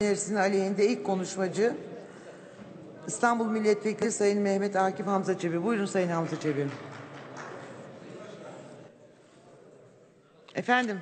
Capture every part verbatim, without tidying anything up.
önerisinin aleyhinde ilk konuşmacı İstanbul Milletvekili Sayın Mehmet Akif Hamza Çebi. Buyurun Sayın Hamza Çebi. Efendim.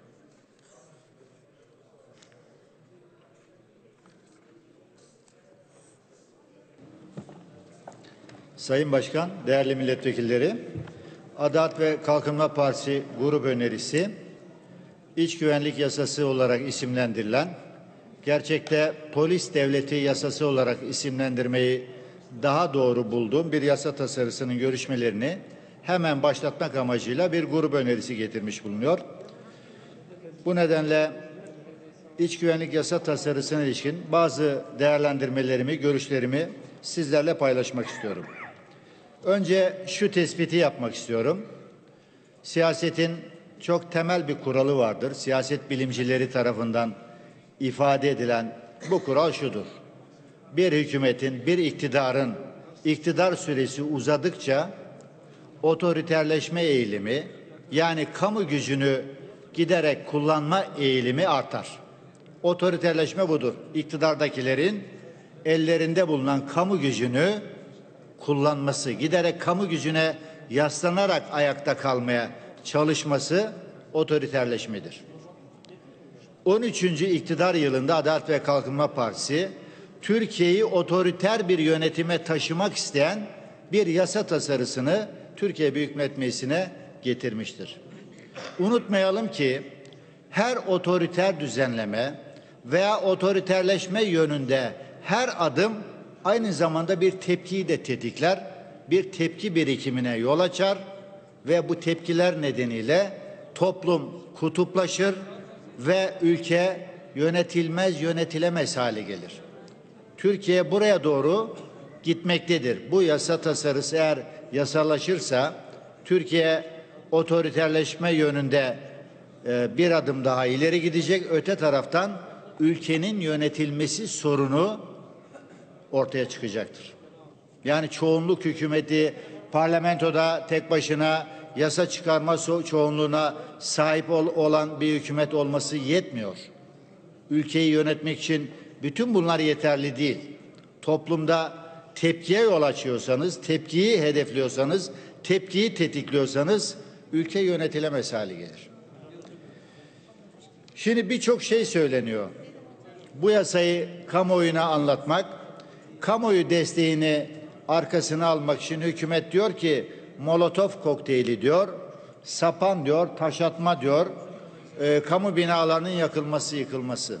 Sayın Başkan, değerli milletvekilleri, Adalet ve Kalkınma Partisi grup önerisi, İç Güvenlik Yasası olarak isimlendirilen, gerçekte polis devleti yasası olarak isimlendirmeyi daha doğru bulduğum bir yasa tasarısının görüşmelerini hemen başlatmak amacıyla bir grup önerisi getirmiş bulunuyor. Bu nedenle İç Güvenlik Yasa tasarısına ilişkin bazı değerlendirmelerimi, görüşlerimi sizlerle paylaşmak istiyorum. Önce şu tespiti yapmak istiyorum. Siyasetin çok temel bir kuralı vardır. Siyaset bilimcileri tarafından ifade edilen bu kural şudur: bir hükümetin, bir iktidarın iktidar süresi uzadıkça otoriterleşme eğilimi, yani kamu gücünü giderek kullanma eğilimi artar. Otoriterleşme budur. İktidardakilerin ellerinde bulunan kamu gücünü kullanması, giderek kamu gücüne yaslanarak ayakta kalmaya çalışması otoriterleşmedir. on üçüncü iktidar yılında Adalet ve Kalkınma Partisi, Türkiye'yi otoriter bir yönetime taşımak isteyen bir yasa tasarısını Türkiye Büyük Millet Meclisi'ne getirmiştir. Unutmayalım ki her otoriter düzenleme veya otoriterleşme yönünde her adım aynı zamanda bir tepkiyi de tetikler, bir tepki birikimine yol açar ve bu tepkiler nedeniyle toplum kutuplaşır ve ülke yönetilmez, yönetilemez hale gelir. Türkiye buraya doğru gitmektedir. Bu yasa tasarısı eğer yasalaşırsa Türkiye otoriterleşme yönünde e, bir adım daha ileri gidecek. Öte taraftan ülkenin yönetilmesi sorunu ortaya çıkacaktır. Yani çoğunluk hükümeti parlamentoda tek başına yasa çıkarma çoğunluğuna sahip ol, olan bir hükümet olması yetmiyor. Ülkeyi yönetmek için bütün bunlar yeterli değil. Toplumda tepkiye yol açıyorsanız, tepkiyi hedefliyorsanız, tepkiyi tetikliyorsanız ülke yönetilemez hale gelir. Şimdi birçok şey söyleniyor. Bu yasayı kamuoyuna anlatmak, kamuoyu desteğini arkasına almak için hükümet diyor ki Molotov kokteyli diyor, sapan diyor, taş atma diyor, e, kamu binalarının yakılması, yıkılması.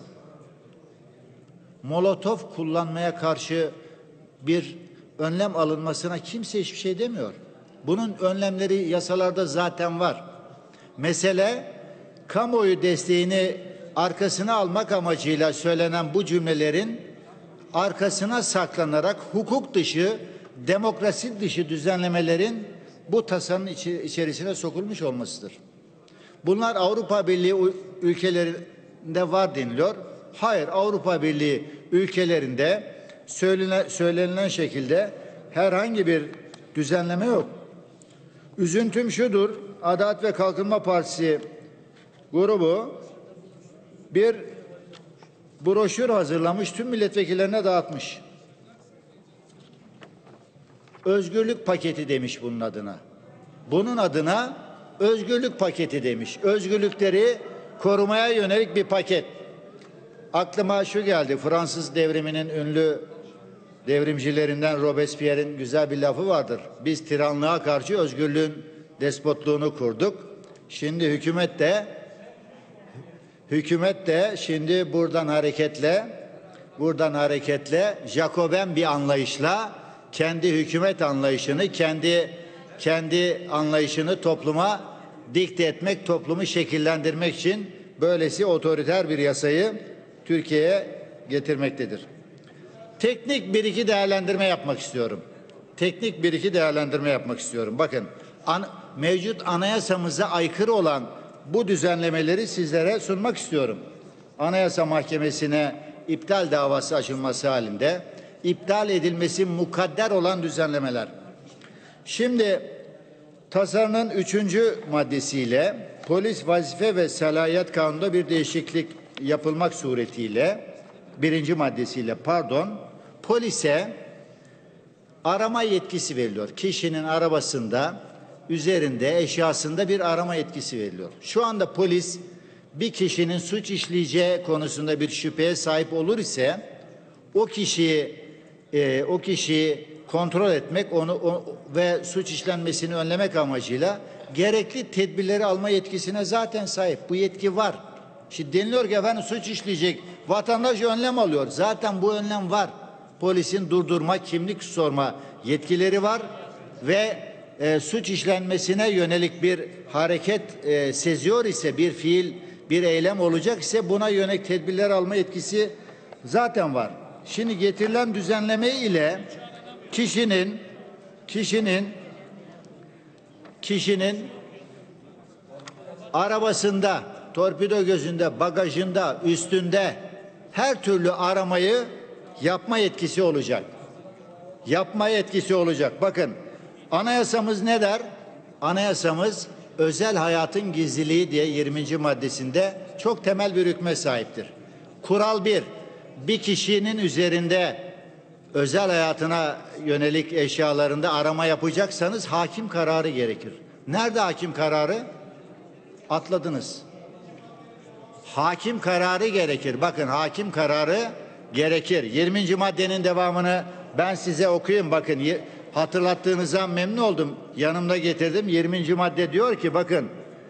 Molotov kullanmaya karşı bir önlem alınmasına kimse hiçbir şey demiyor. Bunun önlemleri yasalarda zaten var. Mesele kamuoyu desteğini arkasına almak amacıyla söylenen bu cümlelerin arkasına saklanarak hukuk dışı, demokrasi dışı düzenlemelerin bu tasarının içerisine sokulmuş olmasıdır. Bunlar Avrupa Birliği ülkelerinde var deniliyor. Hayır, Avrupa Birliği ülkelerinde söylenen, söylenilen şekilde herhangi bir düzenleme yok. Üzüntüm şudur: Adalet ve Kalkınma Partisi grubu bir broşür hazırlamış, tüm milletvekillerine dağıtmış. Özgürlük paketi demiş bunun adına. Bunun adına özgürlük paketi demiş. Özgürlükleri korumaya yönelik bir paket. Aklıma şu geldi: Fransız devriminin ünlü devrimcilerinden Robespierre'in güzel bir lafı vardır. Biz tiranlığa karşı özgürlüğün despotluğunu kurduk. Şimdi hükümet de hükümet de şimdi buradan hareketle buradan hareketle Jacoben bir anlayışla kendi hükümet anlayışını, kendi kendi anlayışını topluma dikte etmek, toplumu şekillendirmek için böylesi otoriter bir yasayı Türkiye'ye getirmektedir. Teknik bir iki değerlendirme yapmak istiyorum. Teknik bir iki değerlendirme yapmak istiyorum. Bakın, an, mevcut anayasamıza aykırı olan bu düzenlemeleri sizlere sunmak istiyorum. Anayasa Mahkemesi'ne iptal davası açılması halinde iptal edilmesi mukadder olan düzenlemeler. Şimdi tasarının üçüncü maddesiyle Polis Vazife ve Salayet Kanunu'nda bir değişiklik yapılmak suretiyle birinci maddesiyle pardon polise arama yetkisi veriliyor. Kişinin arabasında, üzerinde, eşyasında bir arama yetkisi veriliyor. Şu anda polis bir kişinin suç işleyeceği konusunda bir şüpheye sahip olur ise o kişiyi e, o kişiyi kontrol etmek, onu o, ve suç işlenmesini önlemek amacıyla gerekli tedbirleri alma yetkisine zaten sahip. Bu yetki var. Şimdi deniliyor ki efendim suç işleyecek, vatandaş önlem alıyor. Zaten bu önlem var. Polisin durdurma, kimlik sorma yetkileri var ve e, suç işlenmesine yönelik bir hareket e, seziyor ise, bir fiil, bir eylem olacak ise buna yönelik tedbirler alma yetkisi zaten var. Şimdi getirilen düzenleme ile kişinin kişinin kişinin arabasında, torpido gözünde, bagajında, üstünde her türlü aramayı yapma yetkisi olacak. Yapma yetkisi olacak. Bakın, anayasamız ne der? Anayasamız özel hayatın gizliliği diye yirminci maddesinde çok temel bir hükme sahiptir. Kural bir, bir kişinin üzerinde özel hayatına yönelik eşyalarında arama yapacaksanız hakim kararı gerekir. Nerede hakim kararı? Atladınız. Hakim kararı gerekir. Bakın, hakim kararı gerekir. yirminci maddenin devamını ben size okuyayım. Bakın, hatırlattığınıza memnun oldum. Yanımda getirdim. yirminci madde diyor ki bakın,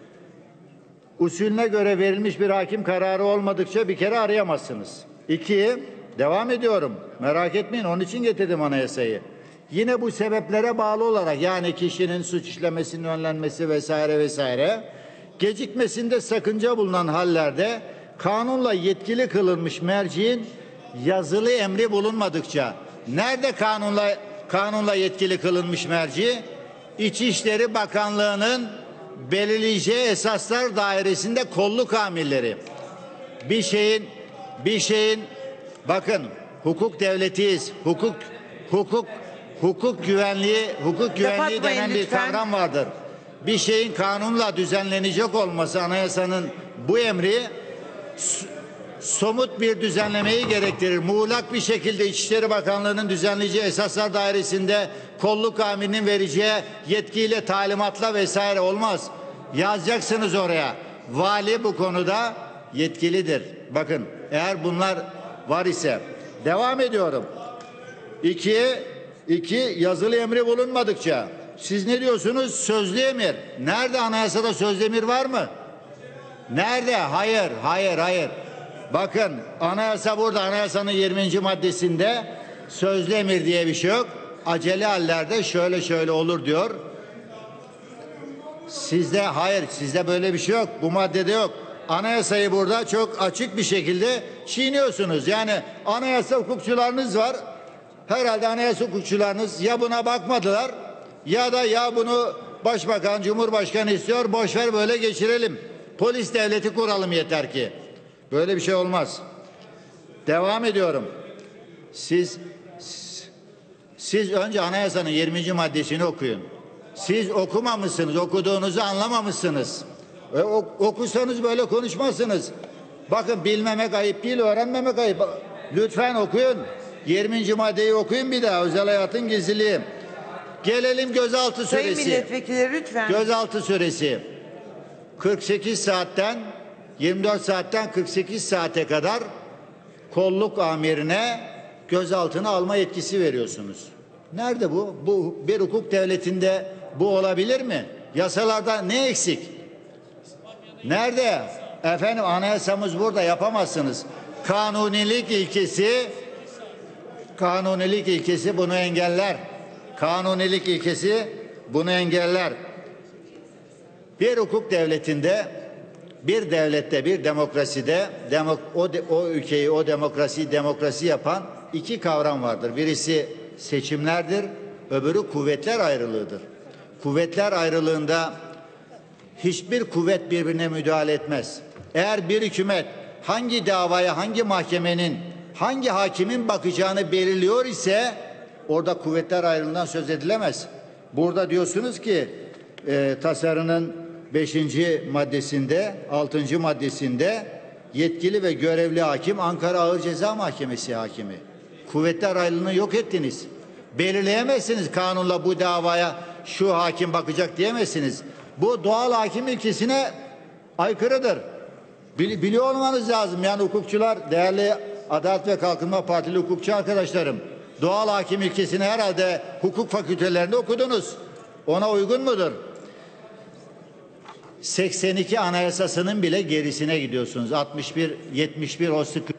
usulüne göre verilmiş bir hakim kararı olmadıkça bir kere arayamazsınız. İki, devam ediyorum. Merak etmeyin, onun için getirdim anayasayı. Yine bu sebeplere bağlı olarak, yani kişinin suç işlemesinin önlenmesi vesaire vesaire, gecikmesinde sakınca bulunan hallerde kanunla yetkili kılınmış merciğin yazılı emri bulunmadıkça, nerede kanunla kanunla yetkili kılınmış merci? İçişleri Bakanlığı'nın belirleyeceği esaslar dairesinde kolluk amirleri. Bir şeyin bir şeyin bakın, hukuk devletiyiz. Hukuk hukuk hukuk güvenliği hukuk güvenliği Kapatmayın denen bir lütfen. kavram vardır. Bir şeyin kanunla düzenlenecek olması, anayasanın bu emri somut bir düzenlemeyi gerektirir. Muğlak bir şekilde İçişleri Bakanlığı'nın düzenleyeceği esaslar dairesinde kolluk amirinin vereceği yetkiyle, talimatla vesaire olmaz. Yazacaksınız oraya. Vali bu konuda yetkilidir. Bakın, eğer bunlar var ise devam ediyorum. İki, iki yazılı emri bulunmadıkça. Siz ne diyorsunuz? Sözlü emir. Nerede, anayasada sözlü emir var mı? Nerede? Hayır, hayır, hayır. Bakın, anayasa burada, anayasanın yirminci maddesinde sözlü emir diye bir şey yok. Acele hallerde şöyle şöyle olur diyor. Sizde hayır, sizde böyle bir şey yok. Bu maddede yok. Anayasayı burada çok açık bir şekilde çiğniyorsunuz. Yani anayasa hukukçularınız var. Herhalde anayasa hukukçularınız ya buna bakmadılar ya da ya bunu Başbakan, Cumhurbaşkanı istiyor, boşver böyle geçirelim. Polis devleti kuralım yeter ki. Böyle bir şey olmaz. Devam ediyorum. Siz siz önce anayasanın yirminci maddesini okuyun. Siz okumamışsınız, okuduğunuzu anlamamışsınız. E, okusanız böyle konuşmazsınız. Bakın, bilmemek ayıp değil, öğrenmemek ayıp. Lütfen okuyun. yirminci maddeyi okuyun bir daha. Özel hayatın gizliliği. Gelelim gözaltı Sayın süresi. milletvekilleri lütfen. Gözaltı süresi. kırk sekiz saatten yirmi dört saatten kırk sekiz saate kadar kolluk amirine gözaltına alma yetkisi veriyorsunuz. Nerede bu? Bu bir hukuk devletinde bu olabilir mi? Yasalarda ne eksik? Nerede? Efendim, anayasamız burada, yapamazsınız. Kanunilik ilkesi kanunilik ilkesi bunu engeller. Kanunilik ilkesi bunu engeller. Bir hukuk devletinde, bir devlette, bir demokraside demok o, de, o ülkeyi, o demokrasiyi demokrasi yapan iki kavram vardır. Birisi seçimlerdir, öbürü kuvvetler ayrılığıdır. Kuvvetler ayrılığında hiçbir kuvvet birbirine müdahale etmez. Eğer bir hükümet hangi davaya, hangi mahkemenin, hangi hakimin bakacağını belirliyor ise orada kuvvetler ayrılığından söz edilemez. Burada diyorsunuz ki e, tasarının beşinci maddesinde, altıncı maddesinde yetkili ve görevli hakim Ankara Ağır Ceza Mahkemesi hakimi. Kuvvetler ayrılığını yok ettiniz. Belirleyemezsiniz kanunla bu davaya şu hakim bakacak diyemezsiniz. Bu doğal hakim ilkesine aykırıdır. Bili, biliyor olmanız lazım. Yani hukukçular, değerli Adalet ve Kalkınma Partili hukukçu arkadaşlarım, doğal hakim ilkesini herhalde hukuk fakültelerinde okudunuz. Ona uygun mudur? seksen iki Anayasası'nın bile gerisine gidiyorsunuz. altmış bir, yetmiş bir o sıkı.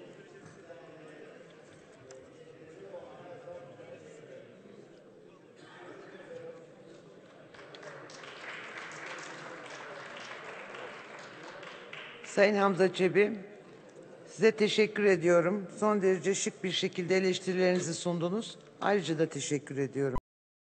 Sayın Hamza Çebi, size teşekkür ediyorum. Son derece şık bir şekilde eleştirilerinizi sundunuz. Ayrıca da teşekkür ediyorum.